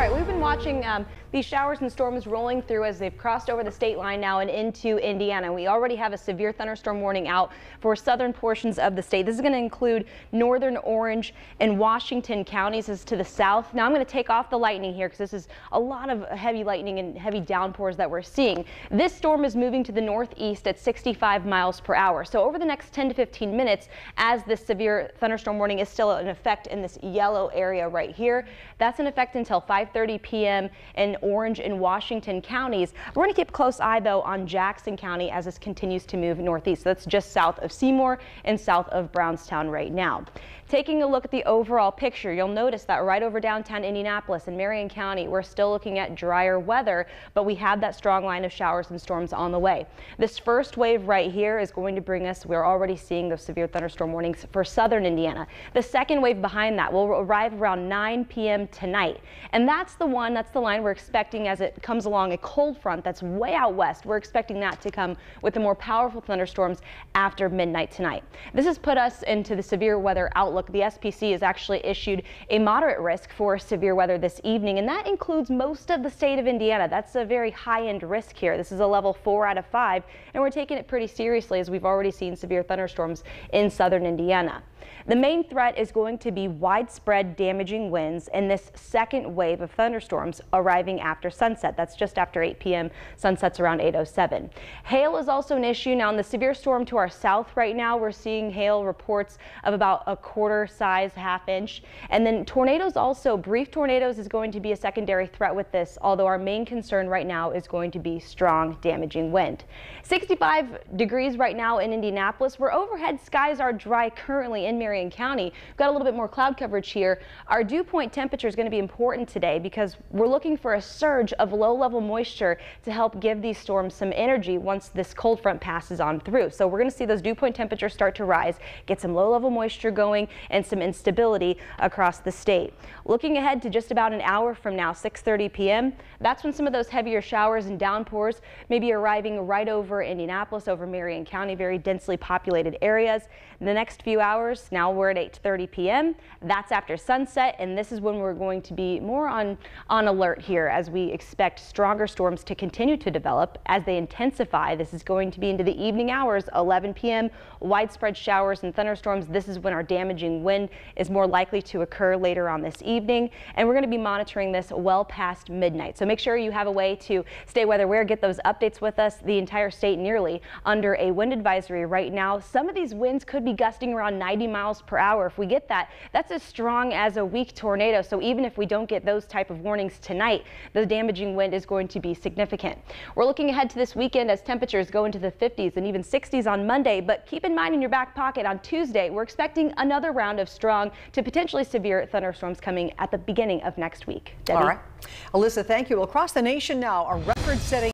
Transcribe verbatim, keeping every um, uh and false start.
right, we've been watching um, these showers and storms rolling through as they've crossed over the state line now and into Indiana. We already have a severe thunderstorm warning out for southern portions of the state. This is going to include northern Orange and Washington counties as to the south. Now I'm going to take off the lightning here because this is a lot of heavy lightning and heavy downpours that we're seeing. This storm is moving to the northeast at sixty-five miles per hour. So over the next ten to fifteen minutes, as this severe thunderstorm warning is still in effect in this yellow area right here, that's in effect until five thirty p m in Orange and Washington counties. We're going to keep a close eye though on Jackson County as this continues to move northeast. So that's just south of Seymour and south of Brownstown right now. Taking a look at the overall picture, you'll notice that right over downtown Indianapolis and Marion County, we're still looking at drier weather, but we have that strong line of showers and storms on the way. This first wave right here is going to bring us, we're already seeing those severe thunderstorm warnings for southern Indiana. The second wave behind that will arrive around nine p m tonight. And that's the one, that's the line we're expecting as it comes along a cold front that's way out west. We're expecting that to come with the more powerful thunderstorms after midnight tonight. This has put us into the severe weather outlook. The S P C has actually issued a moderate risk for severe weather this evening, and that includes most of the state of Indiana. That's a very high-end risk here. This is a level four out of five, and we're taking it pretty seriously as we've already seen severe thunderstorms in southern Indiana. The main threat is going to be widespread damaging winds and this second wave of thunderstorms arriving after sunset. That's just after eight p m Sunset's around eight oh seven. Hail is also an issue. Now in the severe storm to our south right now, we're seeing hail reports of about a quarter size, half inch. And then tornadoes also, brief tornadoes is going to be a secondary threat with this, although our main concern right now is going to be strong damaging wind. sixty-five degrees right now in Indianapolis, where overhead skies are dry currently in Marion County. We've got a little bit more cloud coverage here. Our dew point temperature is going to be important today because we're looking for a surge of low-level moisture to help give these storms some energy once this cold front passes on through. So we're going to see those dew point temperatures start to rise, get some low-level moisture going and some instability across the state. Looking ahead to just about an hour from now, six thirty p m, that's when some of those heavier showers and downpours may be arriving right over Indianapolis, over Marion County, very densely populated areas. In the next few hours, now we're at eight thirty p m That's after sunset, and this is when we're going to be more on, on alert here as we expect stronger storms to continue to develop as they intensify. This is going to be into the evening hours, eleven p m Widespread showers and thunderstorms. This is when our damaging wind is more likely to occur later on this evening, and we're going to be monitoring this well past midnight. So make sure you have a way to stay weather aware, get those updates with us. The entire state nearly under a wind advisory right now. Some of these winds could be gusting around ninety miles per hour. If we get that, that's as strong as a weak tornado. So even if we don't get those type of warnings tonight, the damaging wind is going to be significant. We're looking ahead to this weekend as temperatures go into the fifties and even sixties on Monday, but keep in mind in your back pocket on Tuesday, we're expecting another round of strong to potentially severe thunderstorms coming at the beginning of next week. Debbie? All right. Alyssa, thank you. Across the nation now, a record-setting